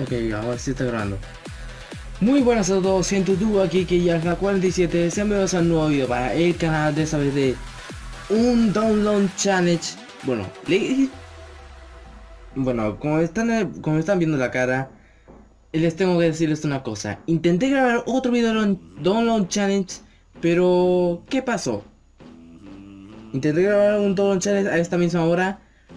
Ok, ahora sí está grabando. Muy buenas a todos, siento tú aquí que ya es la 47. Sean bienvenidos a un nuevo video para el canal de esta vez de un Download Challenge. Bueno, como están viendo la cara, les tengo que decirles una cosa. Intenté grabar otro video de Download Challenge, pero ¿qué pasó? Intenté grabar un Download Challenge a esta misma hora,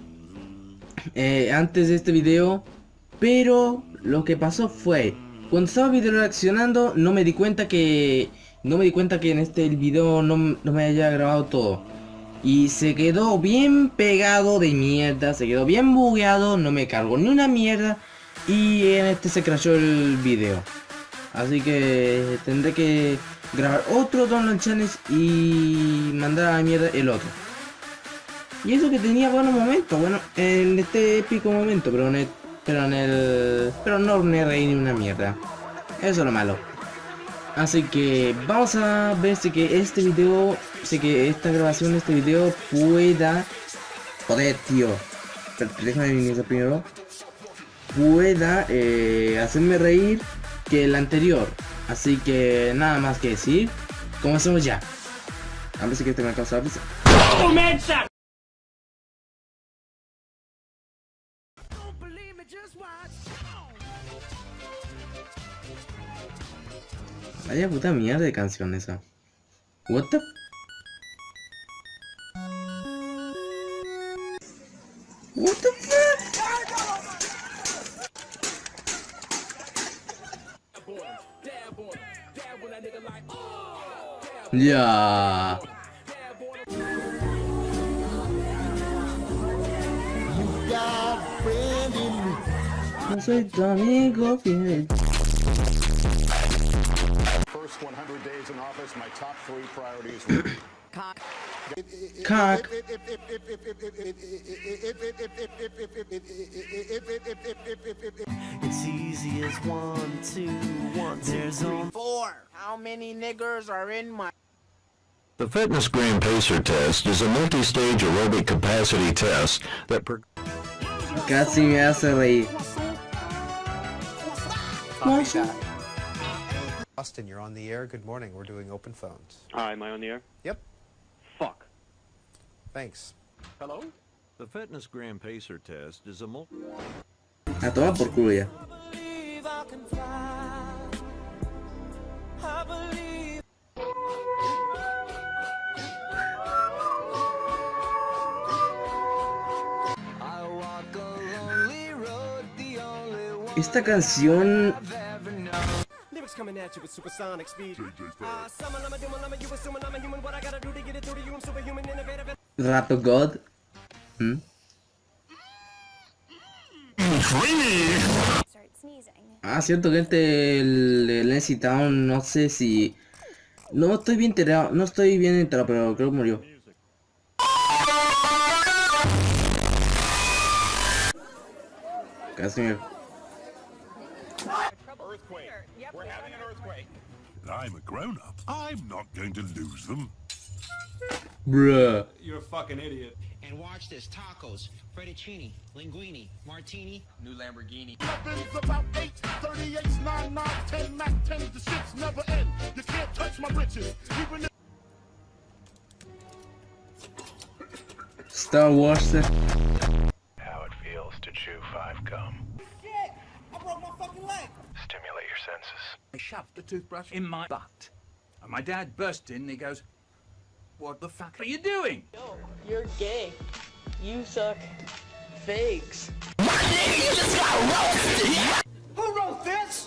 antes de este video, pero lo que pasó fue, cuando estaba video reaccionando no me di cuenta que en el video no me haya grabado todo y se quedó bien pegado de mierda, se quedó bien bugueado, no me cargó ni una mierda y en este se crashó el video. Así que tendré que grabar otro Download Challenge y mandar a la mierda el otro. Y eso que tenía buenos momentos, bueno, en este épico momento, pero no me reí ni una mierda. Eso es lo malo. Así que vamos a ver si que esta grabación de este video pueda... Joder, tío. Pero déjame iniciar primero. Pueda hacerme reír que el anterior. Así que nada más que decir. Comencemos ya. A ver si que te me causa la prisa. ¡Comienza! Vaya puta mierda de canción esa. What the... What the fuck? Ya. No soy tu amigo fiel. First 100 days in office, my top 3 priorities were Cock. It's easy as 1, 2, 1. There's only 4. How many niggers are in my... The Fitness Gram Pacer test is a multi-stage aerobic capacity test that Casi me hace reír. Austin, you're on the air. Good morning. We're doing open phones. Hi, am I on the air? Yep. Fuck. Thanks. Hello? The Fitness Gram Pacer test is a A tomar por culo ya. Esta canción... Rato God. Cierto que el Lazy Town, no sé si... No estoy bien enterado, pero creo que murió. Casi me... earthquake. We're having an earthquake. I'm a grown-up. I'm not going to lose them. Bruh. You're a fucking idiot. And watch this: tacos, fettuccine, linguine, martini, new Lamborghini. Weapons about 8, 38s, 9, 9, 10, Mac 10, the shits never end. You can't touch my riches. Even Star Wars. How it feels to chew 5 gum. Shit! I broke my fucking leg! Stimulate your senses. I shoved the toothbrush in my butt. And my dad burst in and he goes, "What the fuck are you doing?" Yo, you're gay. You suck fakes. Who wrote this?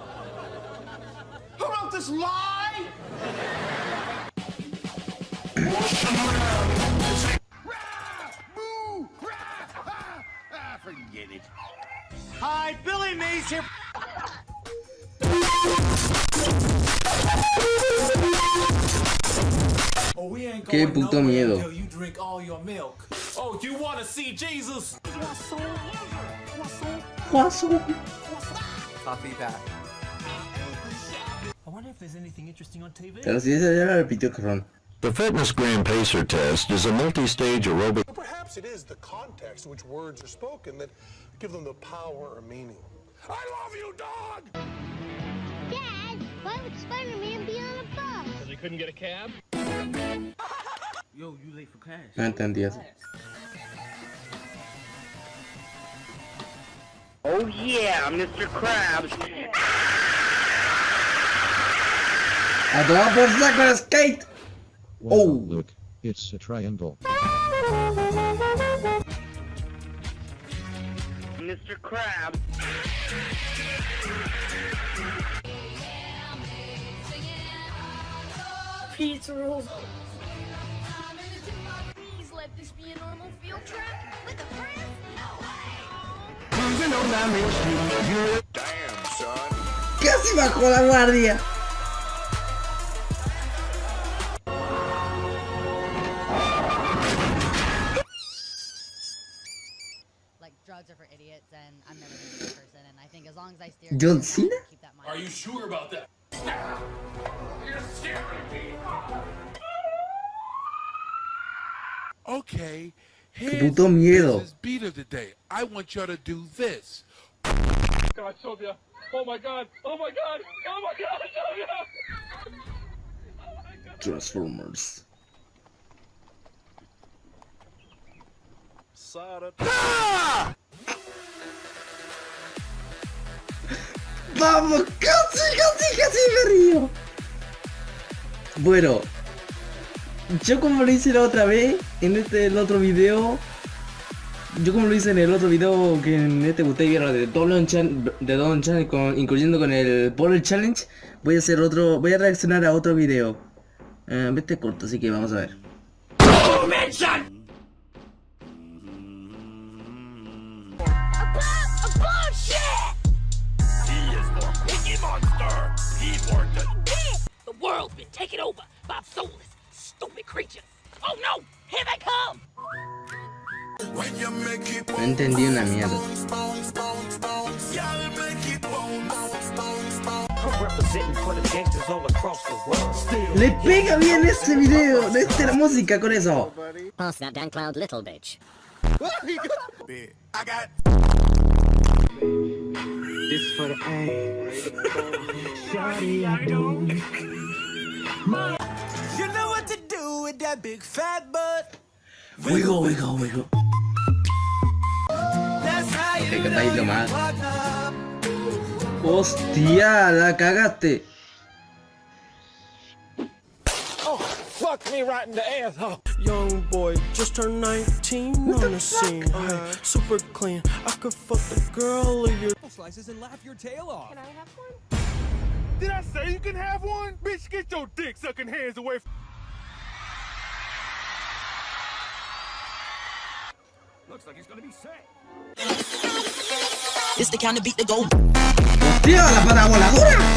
Who wrote this lie? forget it. Hi, Billy Mays here. Oh, we ain't Qué going puto nowhere miedo. until you drink all your milk. Oh, you want to see Jesus? Coffee back. I wonder if there's anything interesting on TV. Pero si esa ya la repitió, cabrón. The Fitness Gram Pacer test is a multi-stage aerobic. Perhaps it is the context in which words are spoken that give them the power or meaning. I love you, dog! Dad, why would Spider-Man be on a bus? Because he couldn't get a cab? Yo, you late for class. No entendí eso. Oh yeah, Mr. Krabs. ¡A tomar por saco el skate! Wow, look, it's a triangle. Mr. Krabs. Pizza rolls. Please let this be a normal field trip with a friend. Damn, son. ¡Casi bajó la guardia! Like, drugs are for idiots, and I'm never gonna be a person, and I think as long as I steer John Cena? keep that mind. Are you sure about that? Okay, ¡Qué here's puto miedo! this beat of the day. I want y'all to do this. God, Sylvia. Oh my God. Oh my God. Oh my God, Sylvia. Transformers. ¡Vamos! ¡Casi me río! Bueno, yo como lo hice la otra vez, en el otro video, yo como lo hice en el otro video que en este ustedes vieron de Don Channel, incluyendo con el Polar Challenge, voy a reaccionar a otro video. Este es corto, así que vamos a ver. The world's been taken over by soulless, stupid creatures. Oh no! Here they come! No entendí una mierda. Le pega bien este video, la música con eso. Pass that Dan Cloud, little bitch. I got This for the A. Shawty, I do. You know what to do with that big fat butt. Wiggle. That's how you Ok, cantadito know más. you fucked up. Hostia, la cagaste. Oh, fuck me right in the asshole. Young boy, just turned 19 on the scene. Super clean. I could fuck the girl of your Slices and laugh your tail off. Can I have one? Did I say you can have one? Bitch, get your dick sucking hands away from Looks like he's gonna be sick. It's the kind of beat to go. Hostia, la pata voladora.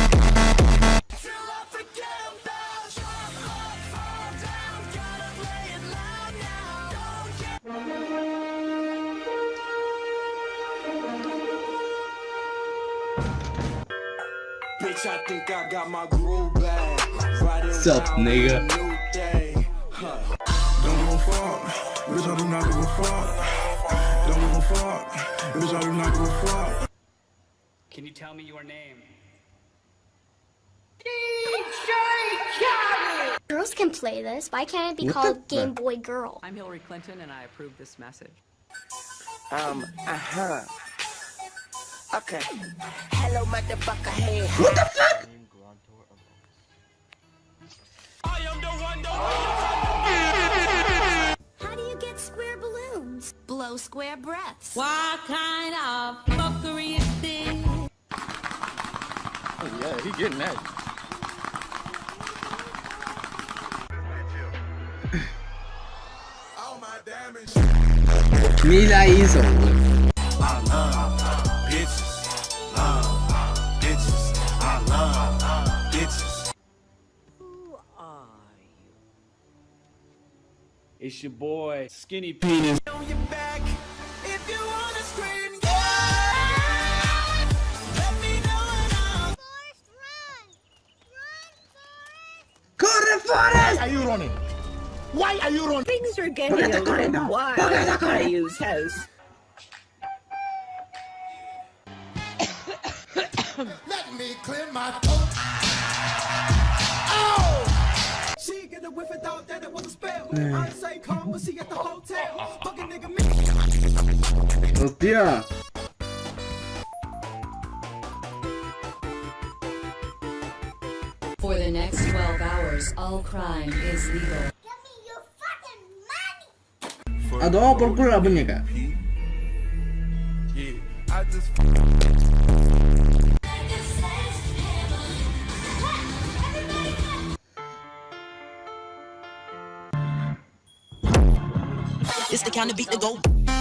Bitch, I think I got my groove back. What's up, nigga? Don't give a fuck. Bitch, I do not give a fuck. Don't give a fuck. Bitch, I do not give a fuck. Can you tell me your name? Girls can play this. Why can't it be What called the- Game Boy Girl? I'm Hillary Clinton, and I approve this message. Okay. Hello, motherfucker. Hey. What the fuck? I am the one. How do you get square balloons? Blow square breaths. What kind of fuckery is this? Oh yeah, he getting that. All my damage. Ni la hizo. I love bitches. Love bitches. I love bitches. Who are you? It's your boy, Skinny Penis. On your back, if you wanna scream, yeah. Let me know and I'll. Forrest, run! ¡Corre, Forrest! Are you running? Why are you running? Things are getting ¿Por qué está corriendo? ¿Por qué está corriendo? use house. Let me clear my throat. Oh! She get a whiff and thought that it was a spell. I say calm, but she at the hotel. Fucking nigga me. Hostia. For the next 12 hours, all crime is legal. A tomar por culo la muñeca. It's the kind of beat to go.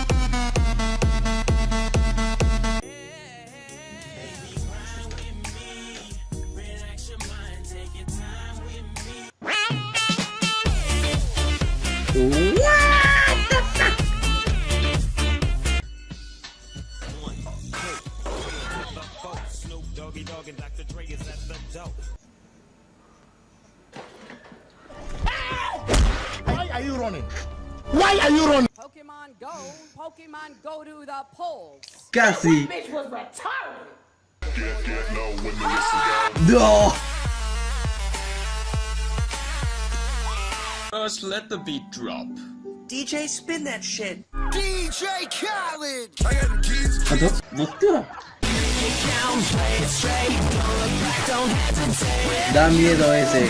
Why are you running? Why are you running? Pokemon go to the polls. Casi. Bitch was retarded. No. First, let the beat drop. DJ, spin that shit. DJ Khaled! I got the keys. Hostia. Da miedo ese.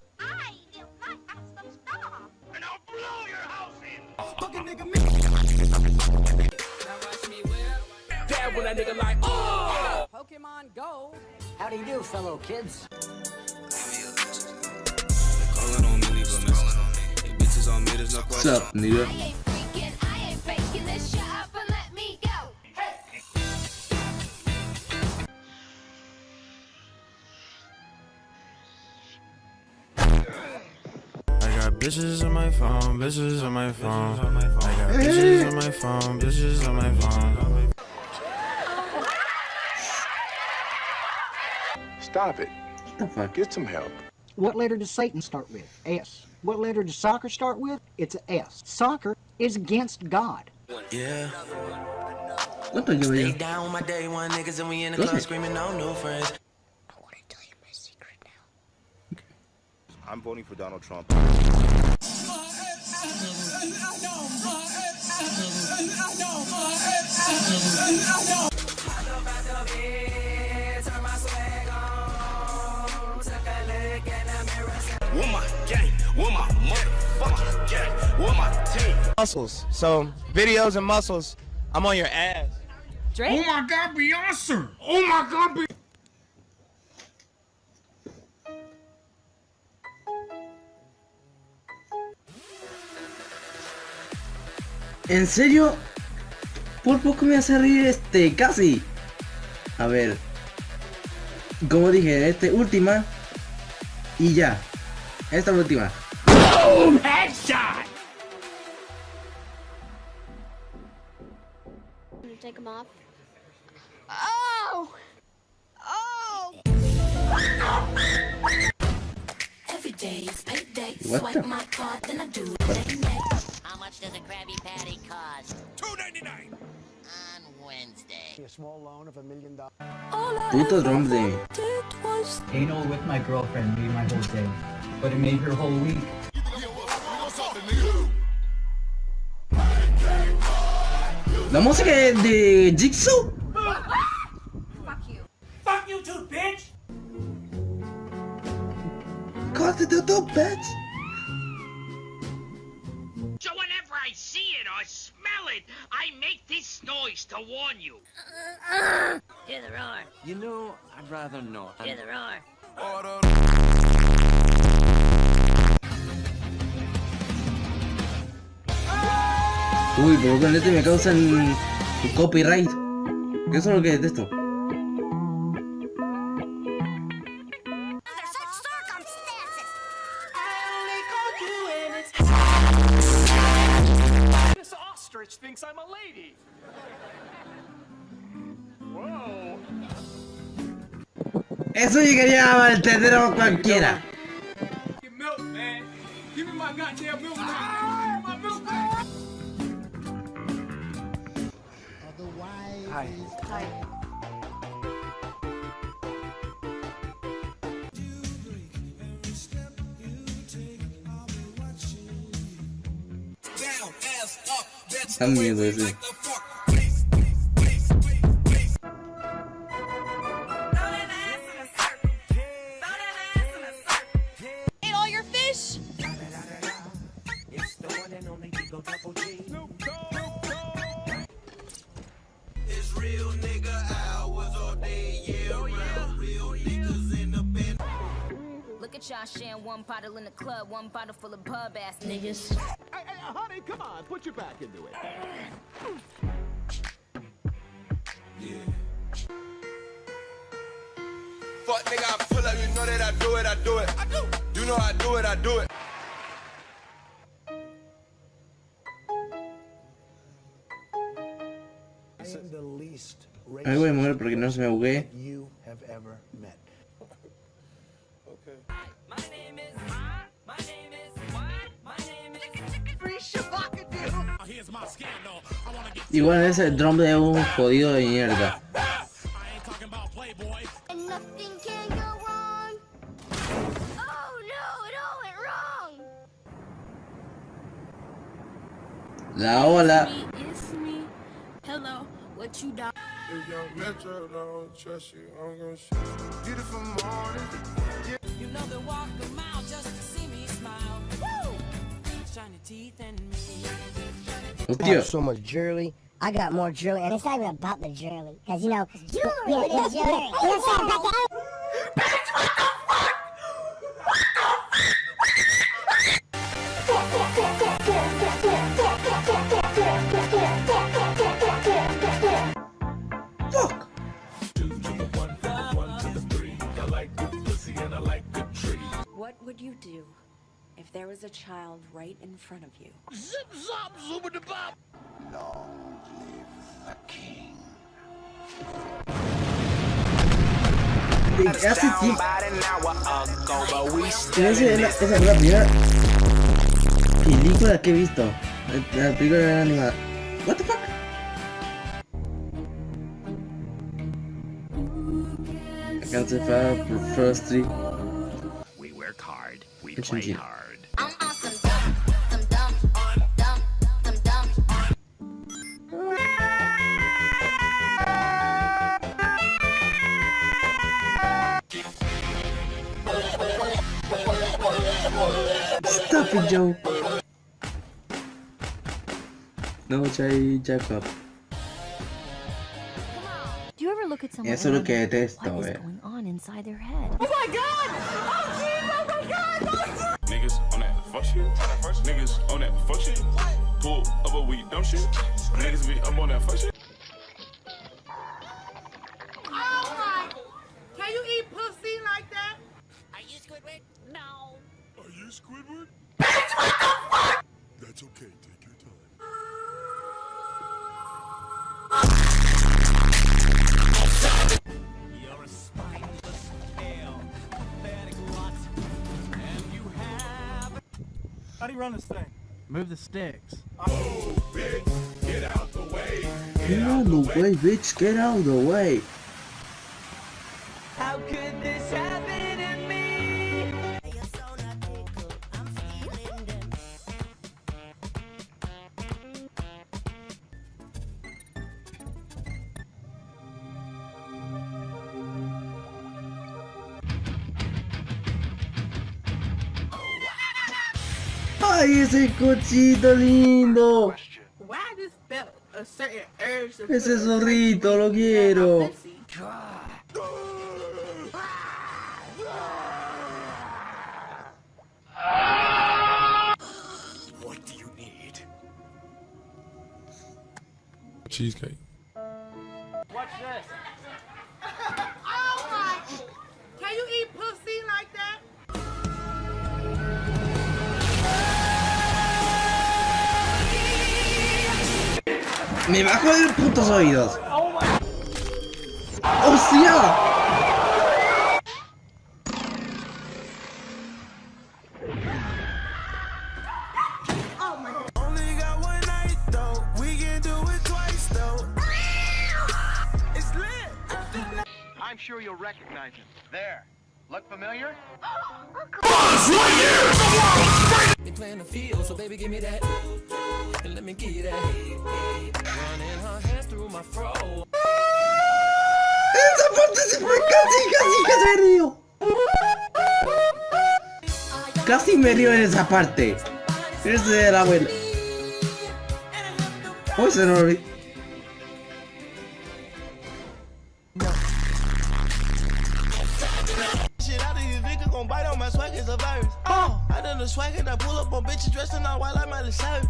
Dad when that nigga like, oh! Pokemon go. How do you do, fellow kids? What's up, nigga? I got bitches on my phone, bitches on my phone. I got bitches on my phone, bitches on my phone. Stop it. What the fuck? Get some help. What letter does Satan start with? S. What letter does soccer start with? It's a S. Soccer is against God. Yeah. ¿Cuánto llevo yo? Stay down my day one niggas and we in the club screaming no new friends. I'm voting for Donald Trump. With my gang, with my motherfucking gang, with my team. Muscles. So, videos and muscles. I'm on your ass. Drake? Oh my God, Beyonce! Oh my God, Beyonce! ¿En serio? Por poco me hace reír casi. A ver. Como dije, última. Y ya. Esta última. Boom! Headshot! Take them off. Oh! Oh! Every day is payday. What Swipe the? my card, then I do How much does a Krabby Patty cost? $2.99 On Wednesday. A small loan of $1 million. Puto drum de mí. Anal with my girlfriend made my whole day, but it made her whole week. La música de Jigsaw. Fuck you. Fuck you too, bitch! Cut it out, bitch. So whenever I see it or smell it, I make this noise to warn you. Hear the roar. You know, I'd rather not. Hear the roar. Uy, pero con este me causan copyright. Eso es lo que detesto. This ostrich thinks I'm a lady. Whoa. Eso llegaría a malentender cualquiera. Milk, man. Give me my goddamn milk, man. Give me my milk, man. Hi. Hi. Da miedo ese. Ate all your fish? It's real nigga hours all day, yeah, real niggas in the band. Look at y'all sharing one bottle in the club, one bottle full of pub ass niggas. Hey, honey, come on, put your back into it. Yeah. Fuck nigga, I pull up, you know that I do it, I do it. I do. You know I do it, I do it. Me voy a mover porque no se me bugué. You have ever met. Igual es el drum de un jodido de mierda. And nothing can go wrong. Oh no, it all went wrong. La ola. It's me. Hello, what you done? If young Metro don't trust you, I'm gonna shoot you. Beautiful morning. You know they walk a mile just to see me smile. Woo! Shiny teeth and me. I have so much jewelry. I got more jewelry, and it's not even about the jewelry, because you know, jewelry. You know what I'm saying? But What would you do if there was a child right in front of you? Zip zop zoobity-bop. Long live the king. Hace tiempo. Esa es la primera película que he visto. La película animada. What the fuck? I can't say far for first three. We work hard. We play hard. I'm awesome, dumb. Stop it, Joe. No, Jacob. Do you ever look at someone Eso es lo and que wonder detesto, what is going on inside their head? Oh my god! Oh jeez! Oh my god! Niggas on that fuck shit. Niggas on that fuck shit. Pull up a weed, dumb shit. Niggas be up on that fuck shit. Oh my! Can you eat pussy like that? Are you Squidward? No. Are you Squidward? That's okay, take your time. You're a spineless tail, pathetic lot, and you have... How do you run this thing? Move the sticks. Oh, bitch, get out the way. Get out of the way, bitch. Get out of the way. How could this happen to me? ¡Ay, ese cochito lindo! Why I just felt a certain urge to Ese zorrito, lo quiero. What do you need? Cheesecake. Watch this. Oh my! Can you eat pussy like that? ¡Me va a joder putos oídos! ¡Hostia! Oh my god. Only got one night though. We can do it twice though. It's lit. I'm sure you'll recognize him. There. Look familiar? Boss right here! playing the field, so baby give me that, and let me give you that. Running her hands through my fro. Esa parte se fue casi me río. Casi me río en esa parte. Ese de la abuela. Uy, se lo olvidó. Shit out of his nigga gon' bite on my swag as a virus. I done the swag and I pull up on bitches dressed in all white like Miley Cyrus.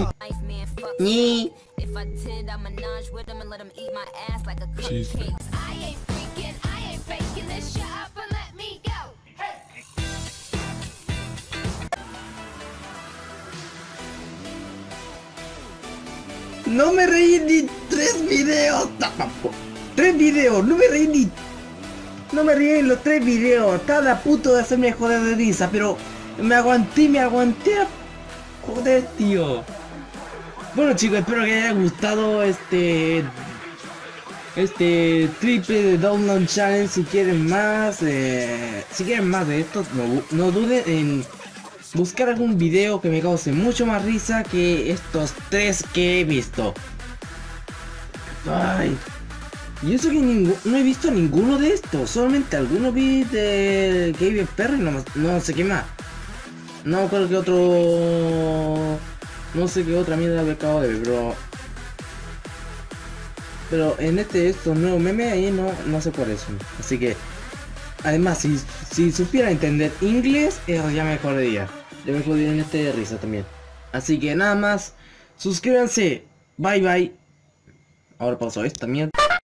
If I did, I'm menage with them and let them eat my ass like a cupcake. I ain't freaking, I ain't faking this. Shut up and let me go. No me reí ni 3 videos. 3 videos, no me reí ni. No me reí en los 3 videos. Estaba a punto de hacerme joder de risa, pero me aguanté. Joder, tío. Bueno, chicos, espero que les haya gustado este triple de Download Challenge. Si quieren más, de esto, no duden en buscar algún video que me cause mucho más risa que estos 3 que he visto. Ay. Y eso que no he visto ninguno de estos, solamente algunos vi de Katy Perry, no sé qué más. No me acuerdo qué otro. No sé qué otra mierda que acabo de ver, pero en estos nuevos memes ahí no sé cuáles son. Así que, además, si supiera entender inglés, ya me mejoraría. Ya me mejoraría en este de risa también. Así que nada más, suscríbanse. Bye bye. Ahora paso esta mierda.